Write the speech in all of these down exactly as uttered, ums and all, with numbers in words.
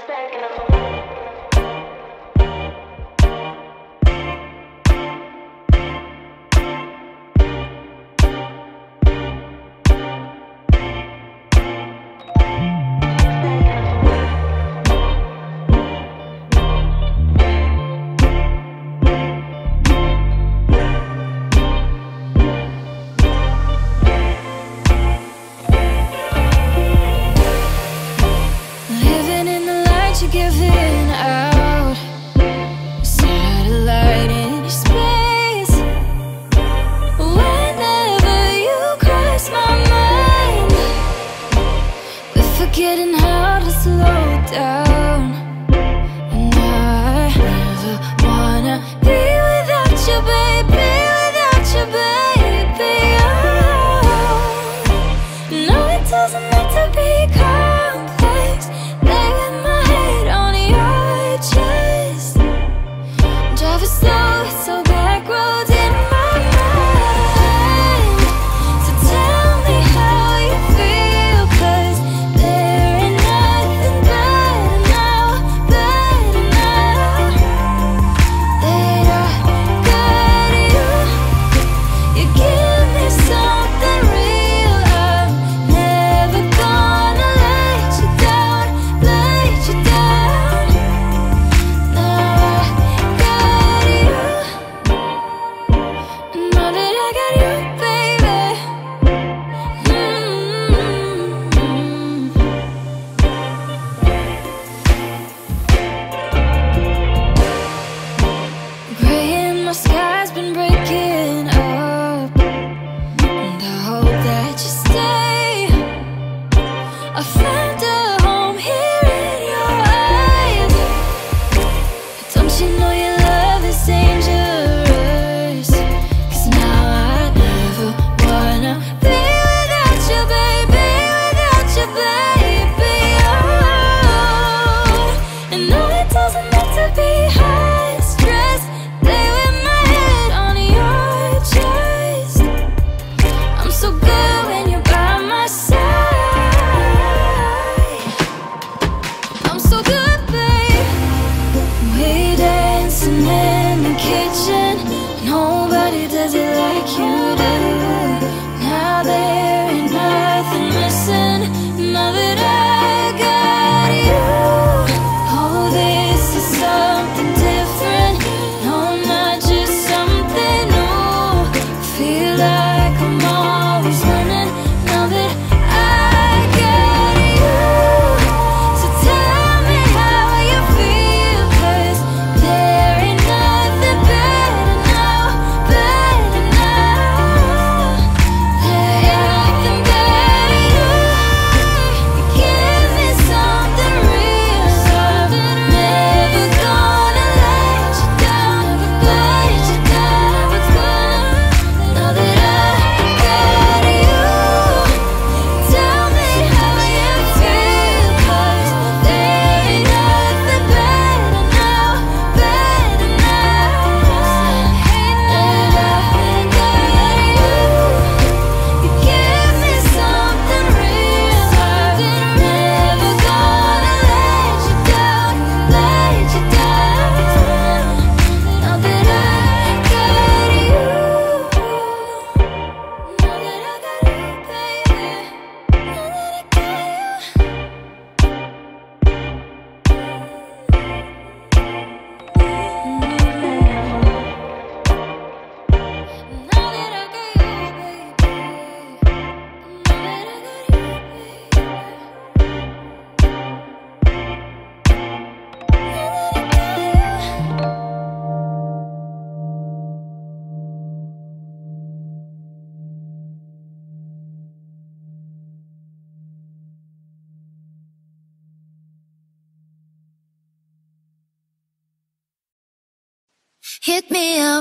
Hit me up,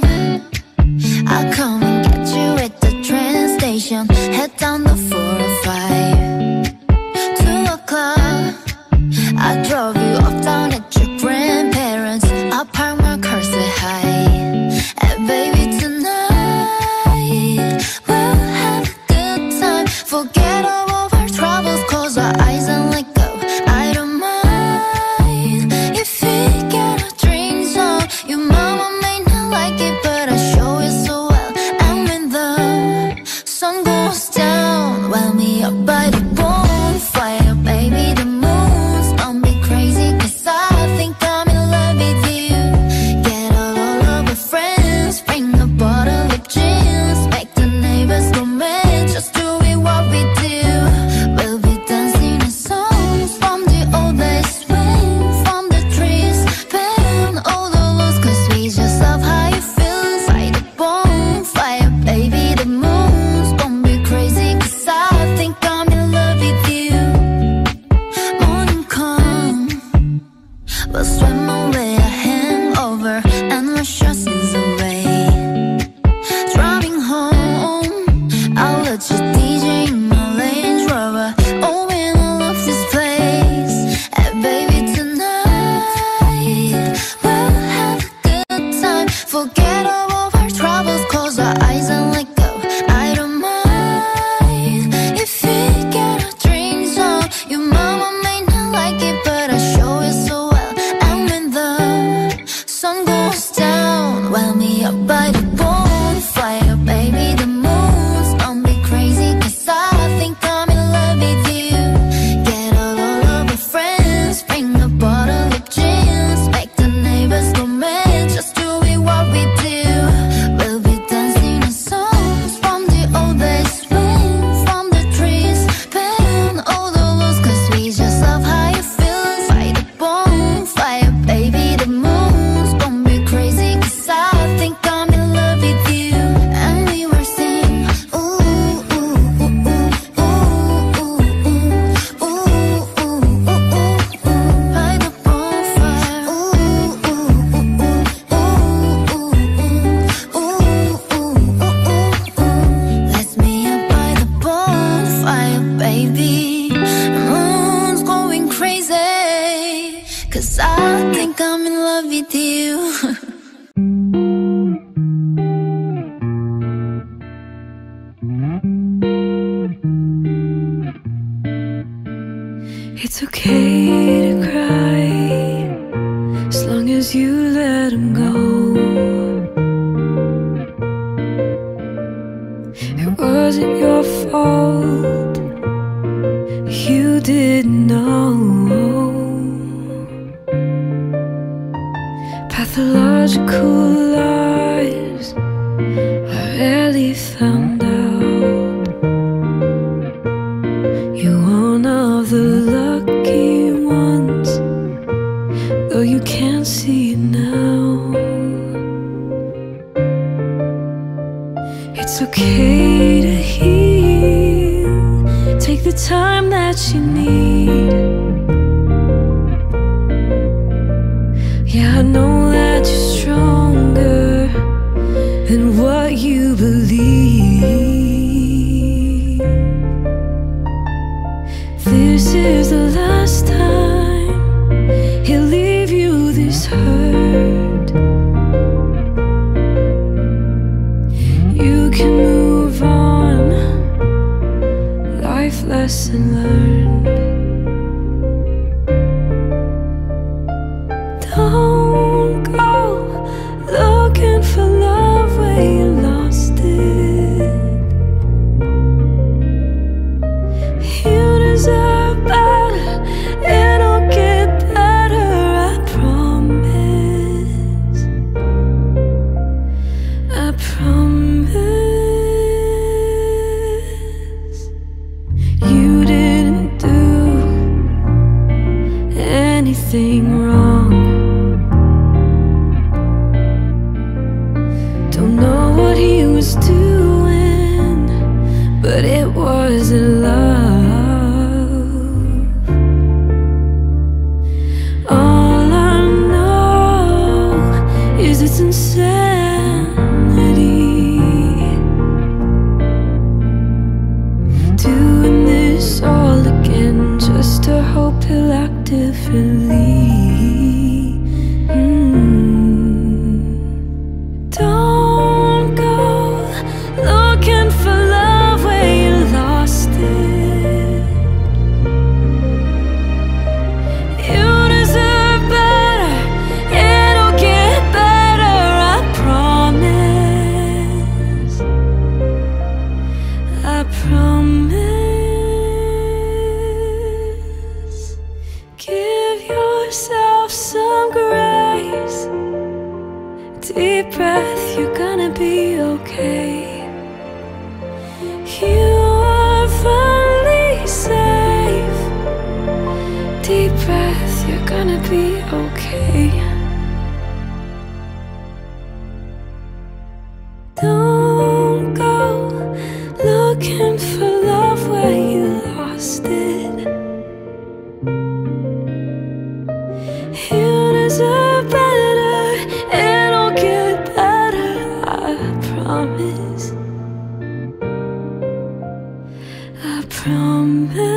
I'll come and get you at the train station. Head down the four oh five. Two o'clock, I drove you off down at your grandparents'. I parked my car, say hi. And baby, tonight we'll have a good time. Forget all of our troubles, close our eyes and let go. I don't mind. love with you. It's okay to cry as long as you let him go. It wasn't your fault, you didn't know. Pathological lies I rarely found out. You're one of the lucky ones, though you can't see it now. It's okay to heal, take the time that you need. Yeah, I know that you're stronger than what you believe. This is the last time he'll leave you this hurt. You can move on, life lesson learned. Don't go looking for love where you lost it. You deserve better, it'll get better, I promise. I promise. You didn't do anything wrong. Don't know what he was doing, but it wasn't love. All I know is it's insanity, doing this all again just to hope he'll act differently. Don't go looking for love where you lost it. You deserve better, it'll get better, I promise. I promise. Give yourself some grace. Deep breath, you're gonna be okay. You are finally safe. Deep breath, you're gonna be okay. Don't go looking for love where you lost it. You deserve better, it'll get better, I promise. I promise.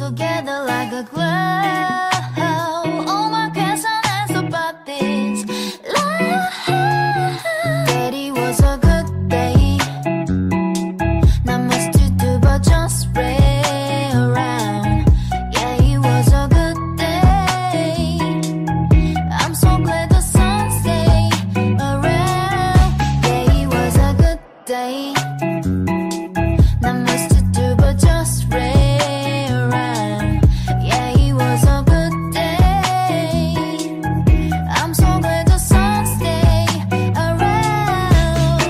together like a glove. All my questions answered about this love. That it was a good day. Not much to do but just play around. Yeah, it was a good day. I'm so glad the sun stayed around. Yeah, it was a good day. Not much to do but just play around. Yeah, it was a good day. I'm so glad the sun stayed around.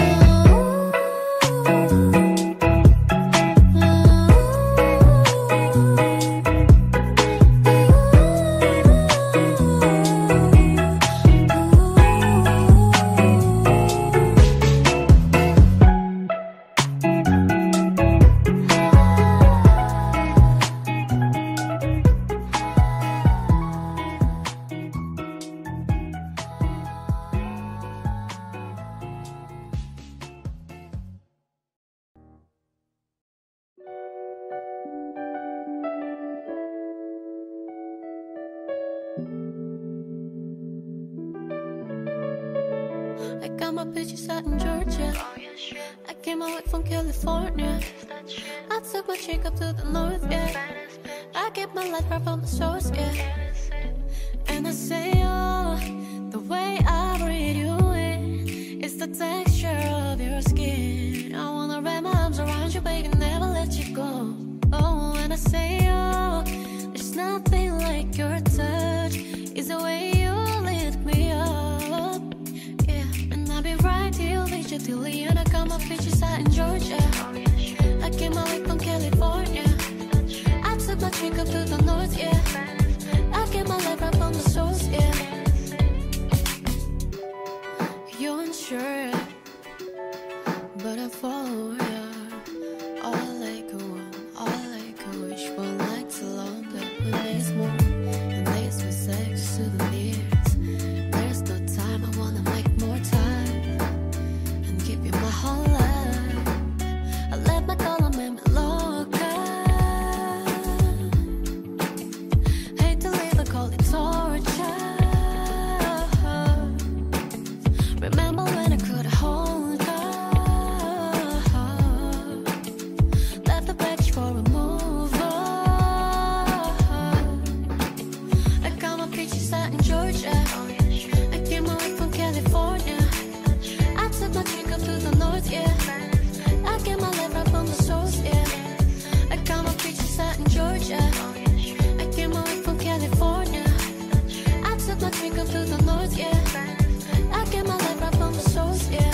I got my bitches out in Georgia. I came away from California. I took my chick up to the north, yeah. I get my life right from the source, yeah. And I say, oh, the way I breathe you in is the texture of your skin. I wanna wrap my arms around you, baby, never let you go. Oh, and I say, oh, there's nothing like your touch. It's the way you lift me up, yeah. And I'll be right here, lead you till the end. I got my bitches out in Georgia. I came away from California. I took my chick up to the north, yeah. I get my life right from the source, yeah. You're unsure, but I follow ya. All like a one, all like a wish. One night too long, but when there's more, and there's with sex souvenirs. There's no time, I wanna make more time and give you my whole life. I let my color make me loca. Hate to leave, I call it torture. Remember when I couldn't hold her? Left the package for a mover. I got my peaches out in Georgia. I came away from California. I took my chick up to the north, yeah. I get my life right from the source, yeah. I got my peaches out in Georgia. I came away from California. I took my chick up to the north, yeah. I get my life right from the source, yeah.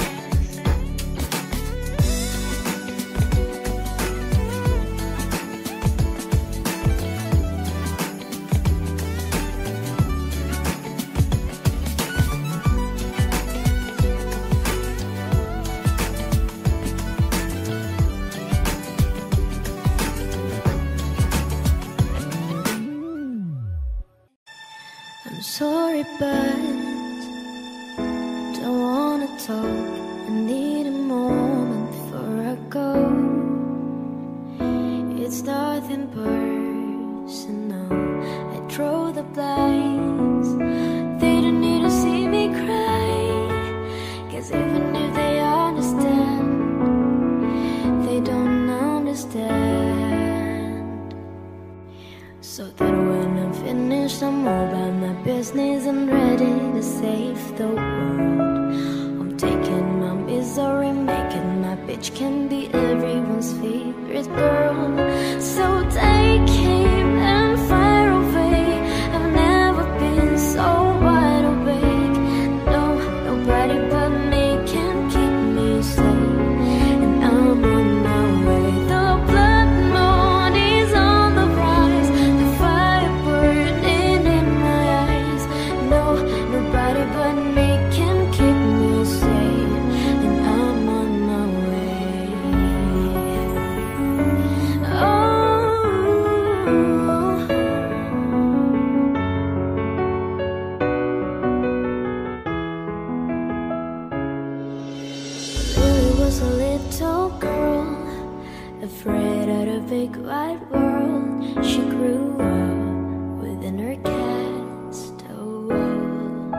I'm sorry, but don't wanna talk. I need a moment before I go. It's nothing personal. I draw the blinds. They don't need to see me cry. 'Cause even if they understand, they don't understand. So that when I'm finished, I'm all about my business and ready to save the world. I'm taking my misery, making my bitch can be everyone's favorite girl. So take him and fire away. I've never been so wide awake. No, nobody but me can keep me safe. And I'm on my way. The blood moon is on the rise. The fire burning in my eyes. No, nobody but me can keep me safe. And I'm on my way. Afraid of the big wide world, she grew up within her castle walls.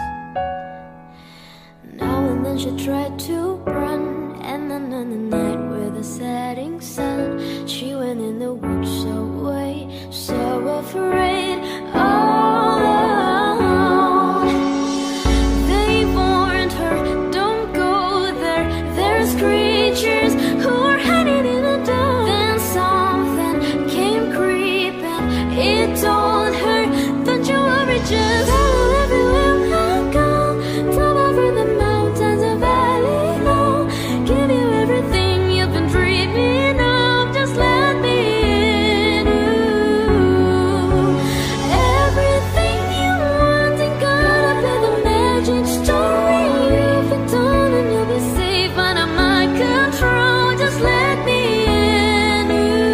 Now and then she tried to run, and then on the night with the setting sun, she went in the woods away, so afraid, all alone. They warned her, don't go there, there's creatures who are hiding in the dark. Then something came creeping, it told her, don't you worry, just follow everywhere I go. Top over the mountains and valley low, give you everything you've been dreaming of, just let me in. Ooh. Everything you want and gotta play the magic story. You've been done and you'll be safe under my control, just let me in.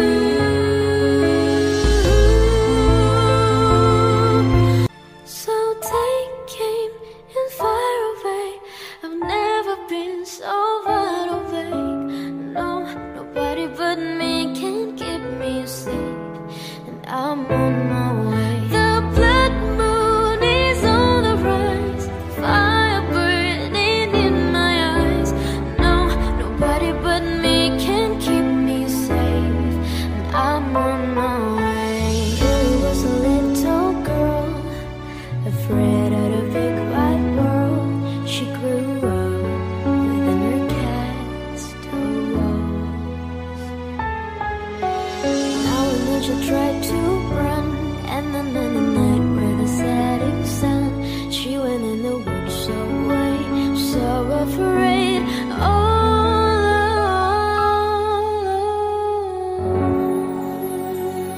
Ooh. So take aim and fire away. I've never been so wide awake. No, nobody but me can keep me safe, and I'm on my way. The blood moon is on the rise, fire burning in my eyes. No, nobody but me can keep me safe, and I'm on my way. Billy was a little girl, afraid of the big wide world. She grew up within her castle walls. Now and then she tried to run, and then in the night with the setting sun, she went in the woods away, so afraid, all alone.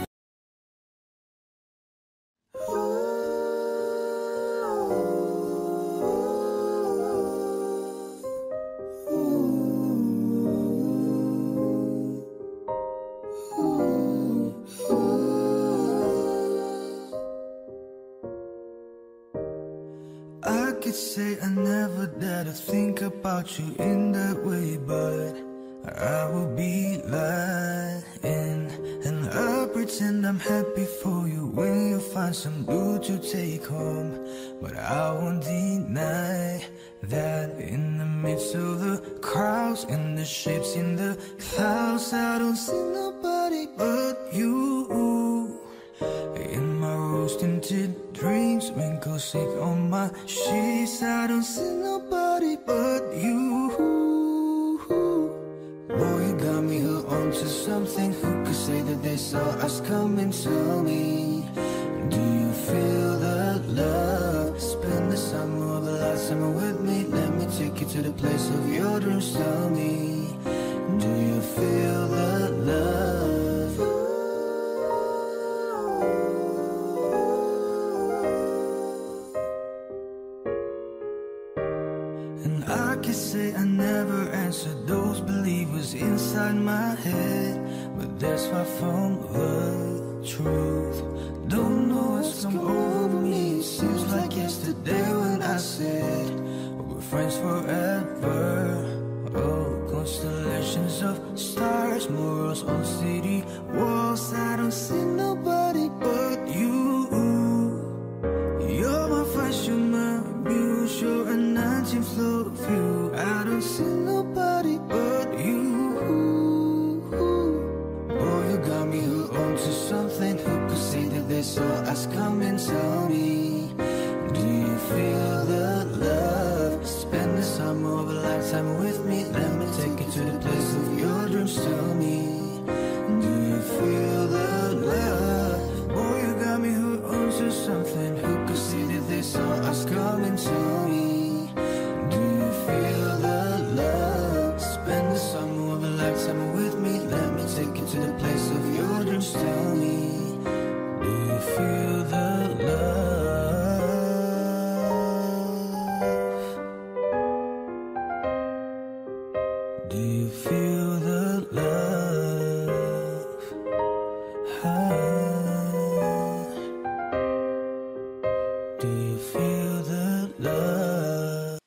I could say I never dared to think about you in that way, but I will be lying, and I pretend I'm happy for you when you find some dude to take home. But I won't deny that in the midst of the crowds and the ships in the clouds, I don't see nobody but you. In my rose-tinted dreams, wrinkles sick on my sheets, I don't see nobody but you. Boy, you got me hooked onto something. Who could say that they saw us coming? Tell me, do you feel the love? Spend the summer of a lifetime with me. Let me take you to the place of your dreams. Tell me, do you feel the love? And I can say I never answered those believers inside my head, but that's far from the truth. Don't know what's come over me. Seems like yesterday when I said we're friends forever. Oh, constellations of stars, murals on city walls, I don't see nobody but you. You're my fresh human muse, you're an anti flow view. I don't see nobody but you. Boy, you got me hooked onto something. Who could say that they saw us coming? Tell me, do you feel the love? Spend the summer of a lifetime with me. Let me take you to the place of your dreams. Tell me, do you feel the love? Boy, you got me hooked onto something. Who could see that they saw us coming? Tell me, do you feel the love? Spend the summer of a lifetime with me. Let me take you to the place of your dreams. Tell me, do you feel the love? Do you feel the love? Ah. Do you feel the love?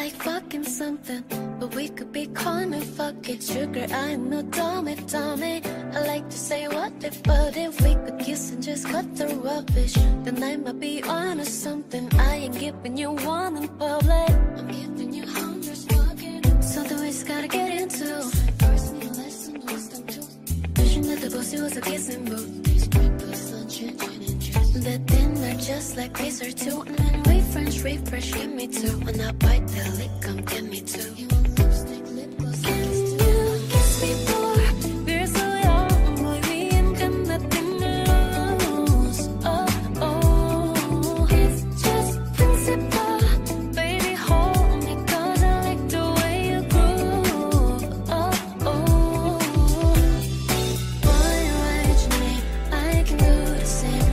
like fucking something, but we could be corner fuck it. Sugar, I'm no dummy, dummy. I like to say what if, but if we could kiss and just cut the rubbish, then I might be on or something. I ain't giving you one in public, I'm giving you hundreds fucking. Something we just gotta get into. First need a lesson, wisdom too. Wishing that the pussy was a kissing booth. That dinner just like this or two, and then we French refresh, give me two. When I bite the lip, come give me two. You want lipstick, lip gloss? Can you kiss me more? We're so young, boy, we ain't got nothing to lose. Oh, oh, it's just principle. Baby, hold me, cause I like the way you groove. Oh, oh, boy, write your name, I can do the same.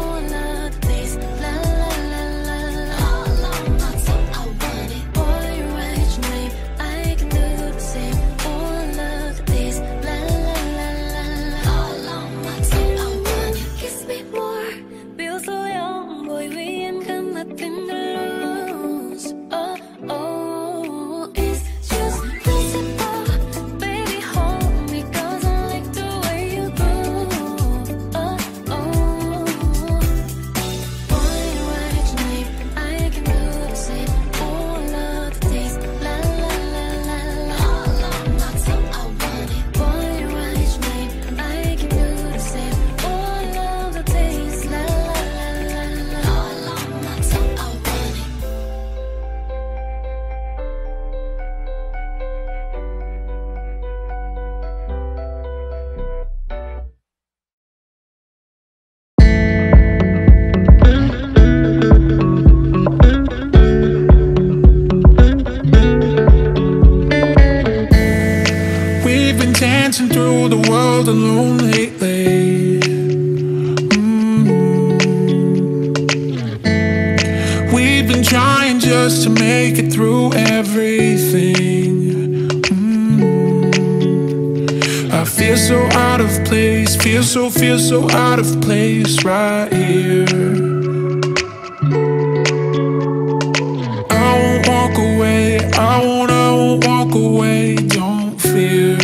Dancing through the world alone lately. mm. We've been trying just to make it through everything. mm. I feel so out of place, feel so, feel so out of place right here. I won't walk away, I won't, I won't walk away, don't fear.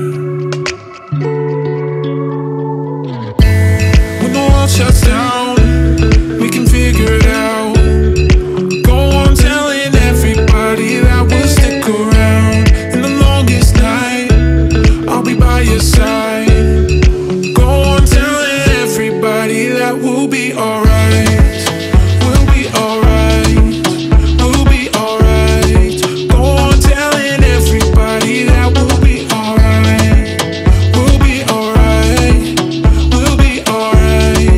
Shuts down, we can figure it out. Go on telling everybody that we'll stick around. In the longest night, I'll be by your side. Go on telling everybody that we'll be alright. We'll be alright. We'll be alright. Go on telling everybody that we'll be alright. We'll be alright. We'll be alright.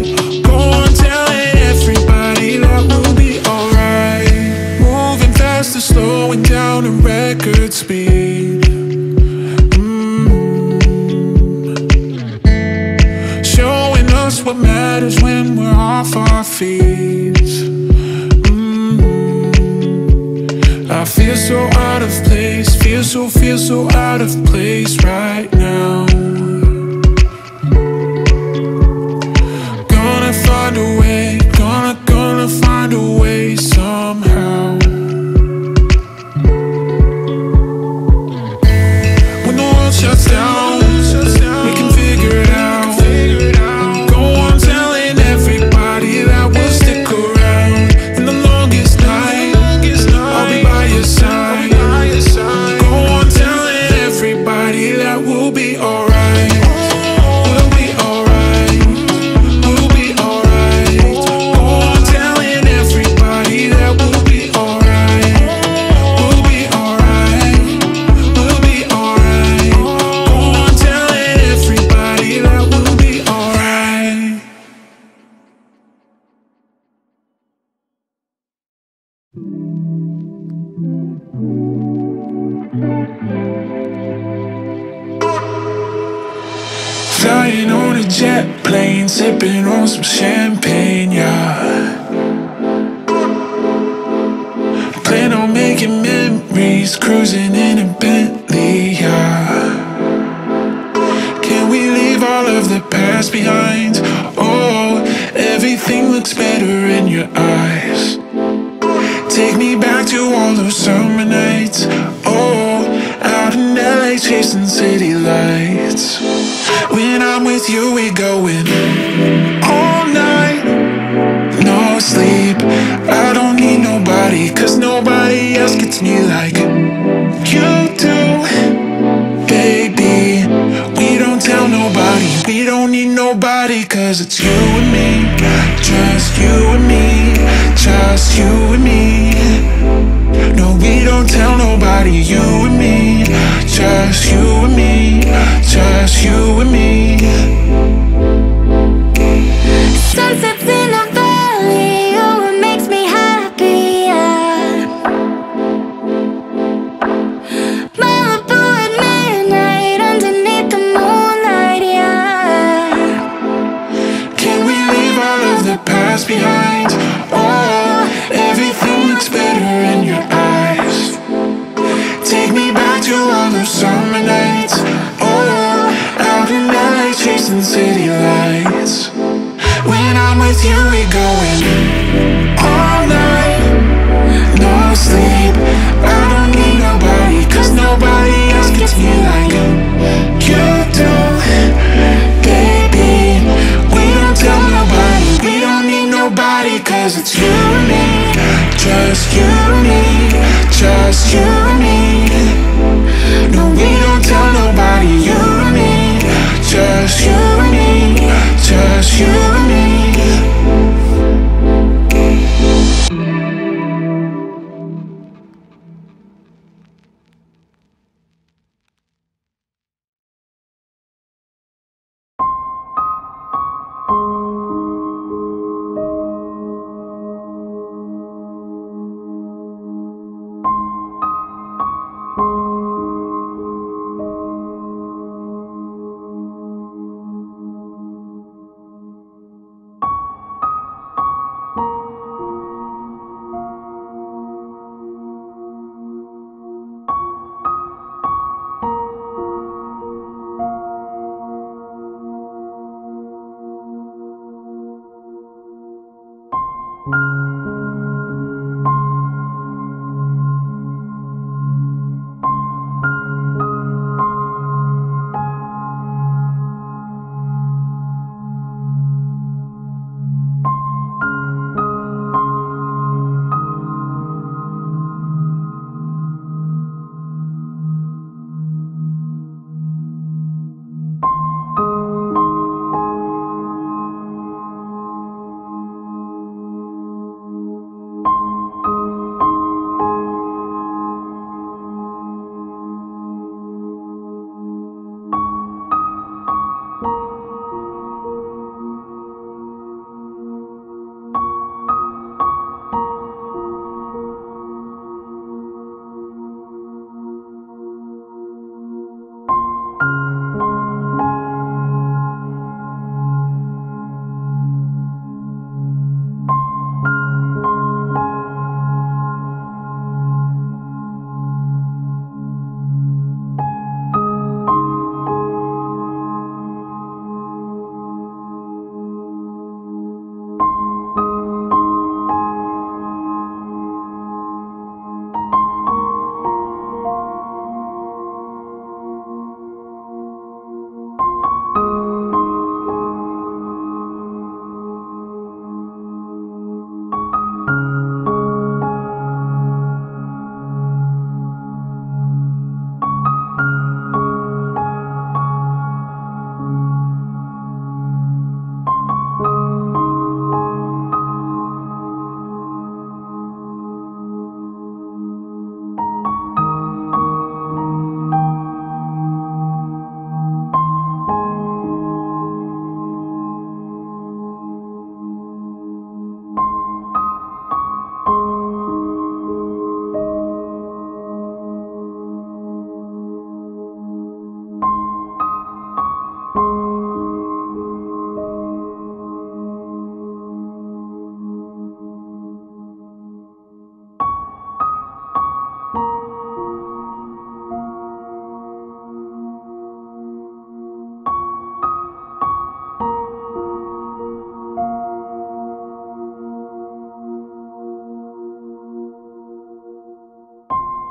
Slowing down at record speed. mm. Showing us what matters when we're off our feet. mm. I feel so out of place, feel so, feel so out of place right now. Gonna find a way, gonna, gonna find a way somehow. Shuts down, we can figure it out. Go on telling everybody that we'll stick around. In the longest night, I'll be by your side. Go on telling everybody that we'll be alright. We'll be alright. We'll be alright. Go on telling everybody that we'll be alright. We'll be alright. We'll be alright. That will be alright. Flying on a jet plane, sipping on some champagne, yeah. Plan on making memories, cruising in a Bentley, yeah. All of the past behind. Oh, everything looks better in your eyes. Take Take me back to all those summer nights. Oh, out in L A chasing city lights. When I'm with you, we going all night, no sleep. I don't need nobody, cause nobody else gets me like you do. Baby, we don't tell nobody, we don't need nobody, cause it's you and me, just you and me, just you and me. No, we don't tell nobody, you and me, just you and me, just you and me. Sunsets in the valley, oh, it makes me happy, yeah. Malibu at midnight, underneath the moonlight, yeah. Can we leave all of the past behind? Oh, everything looks better in your eyes. Take me back to all those summer nights. Oh, out in L A chasing city lights. When I'm with you, we going all night, no sleep. I don't need nobody, cause nobody else gets me like you do. Baby, we don't tell nobody, we don't need nobody, cause it's you and me, just you and me, just you and me. No, we don't tell nobody, you and me, just you and me, just you and me.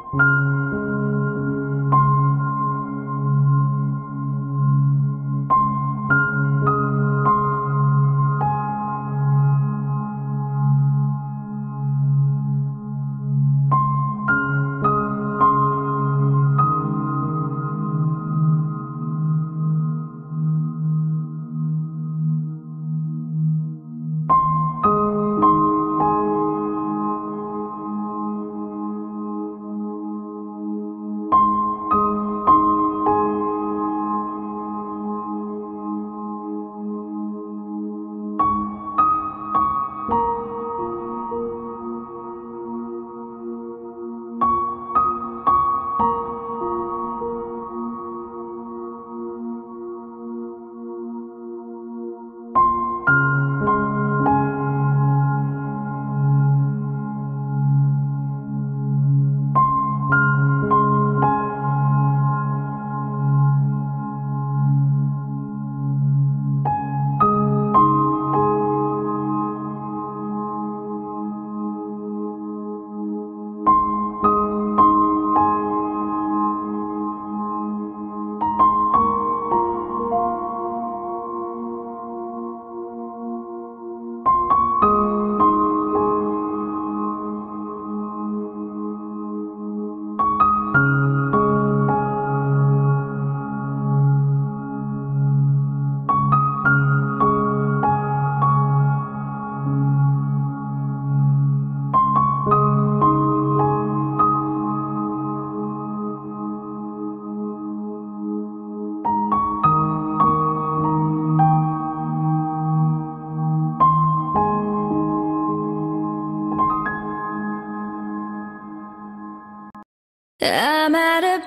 I'm at a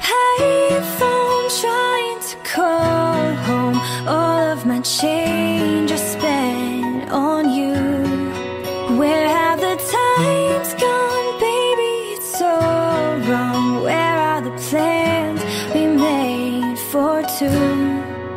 payphone trying to call home. All of my change I spent on you. Where have the times gone, baby? It's all wrong. Where are the plans we made for two?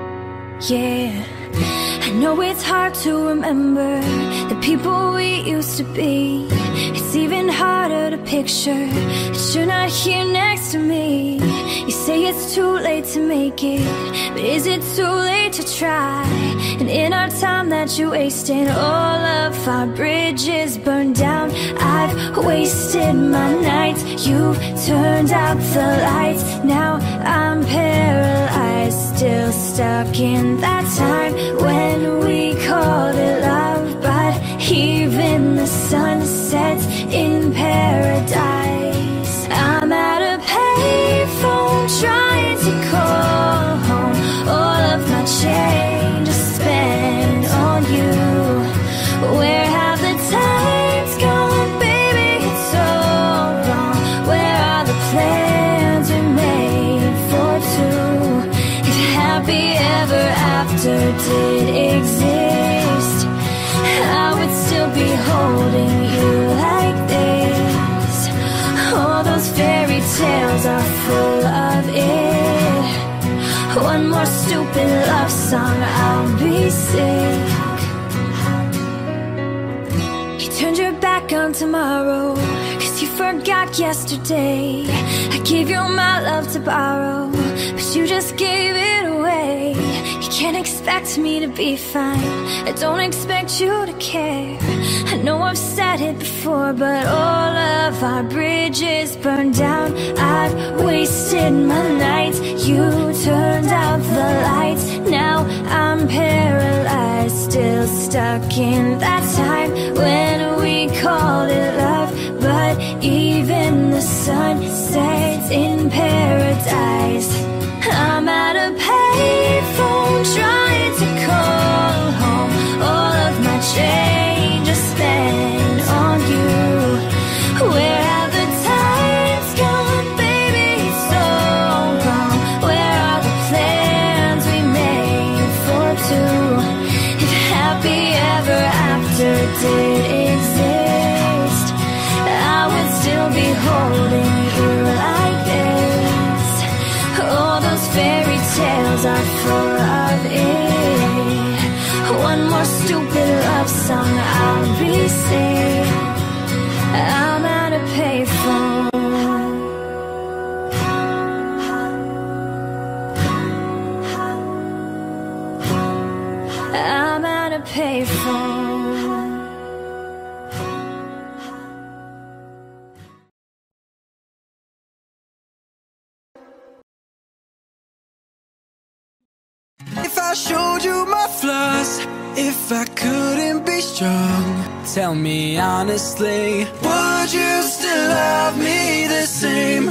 Yeah, I know it's hard to remember the people we used to be. It's even harder to picture that you're not here next to me. You say it's too late to make it, but is it too late to try? And in our time that you wasted, all of our bridges burned down. I've wasted my nights, you've turned out the lights. Now I'm paralyzed, still stuck in that time when we called it love. But even the sun sets in paradise. I'm at a payphone trying to call home. All of my change I spent on you. Where have the times gone, baby? It's all wrong. Where are the plans we made for two? If happy ever after did exist, I would still be holding you like this. All those fairy tales are full of it. One more stupid love song, I'll be sick. You turned your back on tomorrow, cause you forgot yesterday. I gave you my love to borrow, but you just gave it away. You can't expect me to be fine, I don't expect you to care. I know I've said it before, but all of our bridges burned down. I've wasted my nights, you turned out the lights. Now I'm paralyzed, still stuck in that time when we called it love. But even the sun sets in paradise. I'm at a payphone trying to call home. All of my change I spent on you. Where have the times gone, baby? It's all wrong. Where are the plans we made for two? If happy ever after did exist, I would still be holding you like this. All those fairy tales are full of it. One more stupid love song, I'll be sick. I'm at a payphone. showed you my flaws, if I couldn't be strong, tell me honestly, would you still love me the same?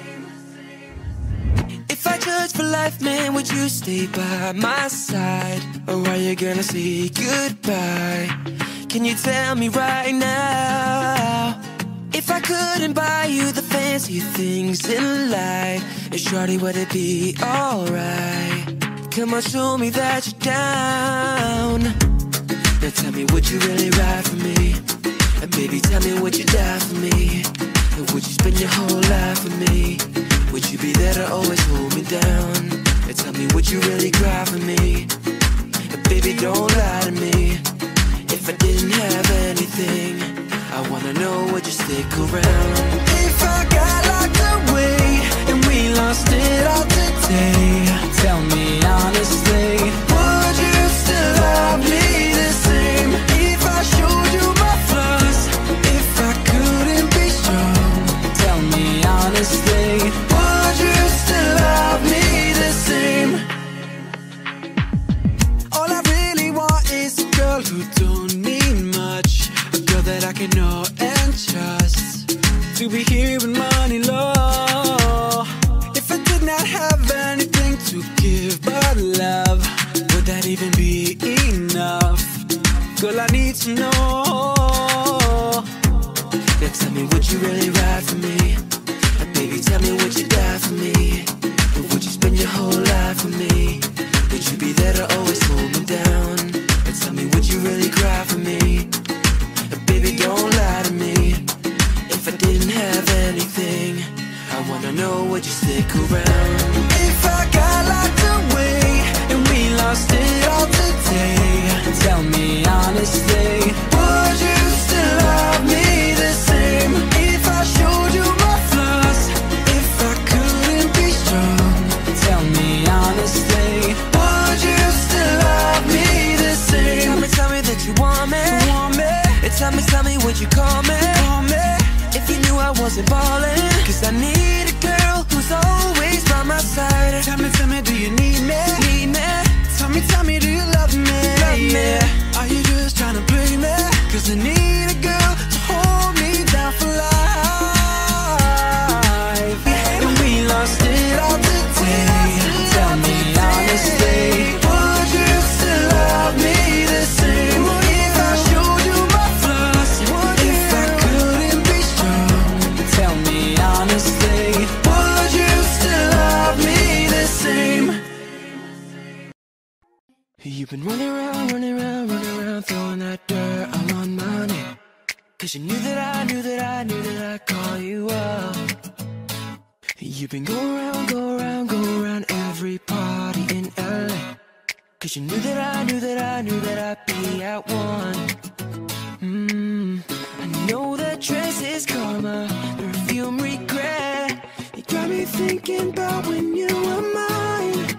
If I judge for life, man, would you stay by my side? Or are you gonna say goodbye? Can you tell me right now? If I couldn't buy you the fancy things in life, shorty, would it be alright? Come on, show me that you're down. Now tell me, would you really ride for me? And baby, tell me, would you die for me? And would you spend your whole life with me? Would you be there to always hold me down? And tell me, would you really cry for me? And baby, don't lie to me. If I didn't have anything, I wanna know, would you stick around? If I got locked away and we lost it all today, tell me honestly, would you still love me the same? If I showed you my flaws, if I couldn't be strong, tell me honestly, would you still love me the same? All I really want is a girl who don't need much, a girl that I can know and trust, to be here when money low. If I did not have anything to give but love, would that even be enough? Girl, I need to know. Now tell me, would you really ride for me? And baby, tell me, would you die for me? Or would you spend your whole life with me? Would you be there to always hold me down? And tell me, would you really cry for me? And baby, don't lie to me. If I didn't have anything, I wanna know, would you stick around? If I got locked away and we lost it all today, tell me honestly, would you still love me the same? If I showed you my flaws, if I couldn't be strong, tell me honestly, would you still love me the same? Tell me, tell me that you want me, want me. Tell me, tell me, would you call me, call me if you knew I wasn't ballin'? Cause I need a girl who's always by my side. Tell me, tell me, do you need me, need me? Tell me, tell me, do you love me, love me? Are you just tryna play me? Cause I need a girl to hold me down for life. And we lost it all today. Tell me honestly, would you still love me the same? If I showed you my flaws, if I couldn't be strong, tell me honestly, would you still love me the same? You've been running around, running around, running around, throwing that dirt all on my name. Cause you knew that I knew that I knew that I'd call you up. You've been going around, go around, go around every party in L A. Cause you knew that I knew that I knew that I'd be at one. Mmm, I know that dress is karma, perfume regret. It got me thinking about when you were mine.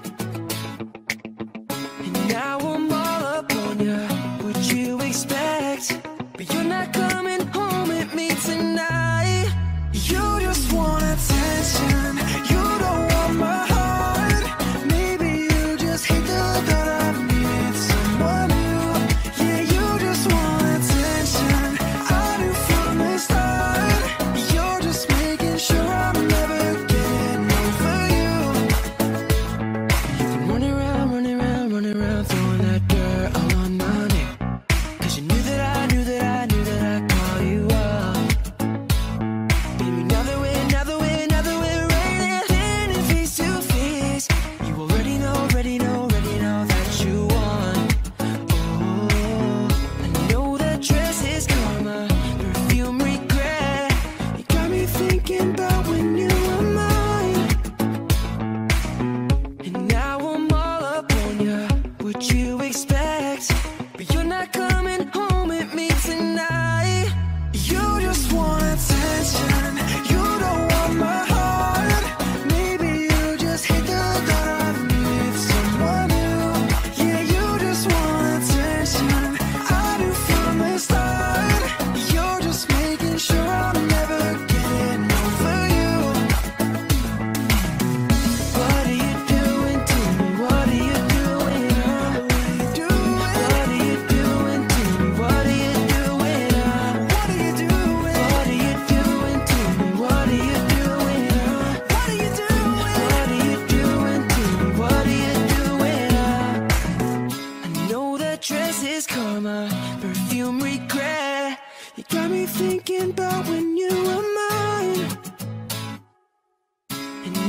And now I'm all up on you, what you expect? But you're not coming home with me tonight. You just want attention, you don't want my heart. Maybe you just hate the thought of needing someone new. Yeah, you just want attention, I knew from the start. You're just making sure I'm never getting over you.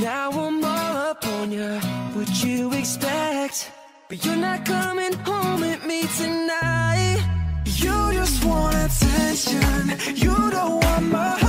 Now I'm all up on you, what you expect? But you're not coming home with me tonight. You just want attention, you don't want my